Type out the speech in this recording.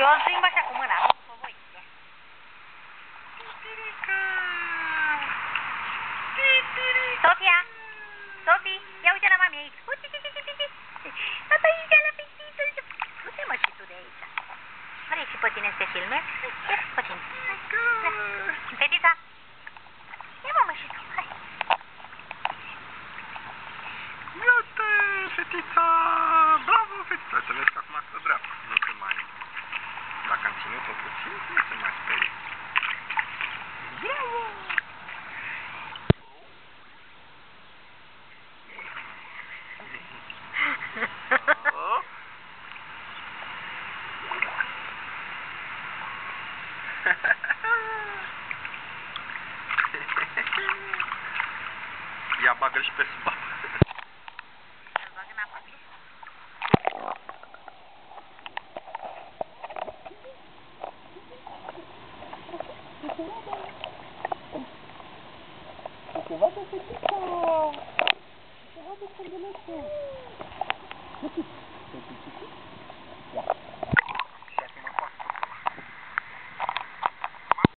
Eu o limb așa cu mâna, nu cu voi. Sofia! Sofie, ia uite la mami aici. Uite, tata aici la pisiță. Du-te mă și tu de aici. Vrei și pe tine să te filmezi? Ia pe tine. Fetița! Ia mă și tu, hai. Iată, fetița! Bravo, fetița! Să vezi că acum stă dreaptă. Nu se mai... Dacă am ținut-o puțin, nu se mai sperie. Bravo! Ia bagă-l și pe sub apă. Îl bag în apă. Se vadă fetița! Se vadă cărbelețul! Ia!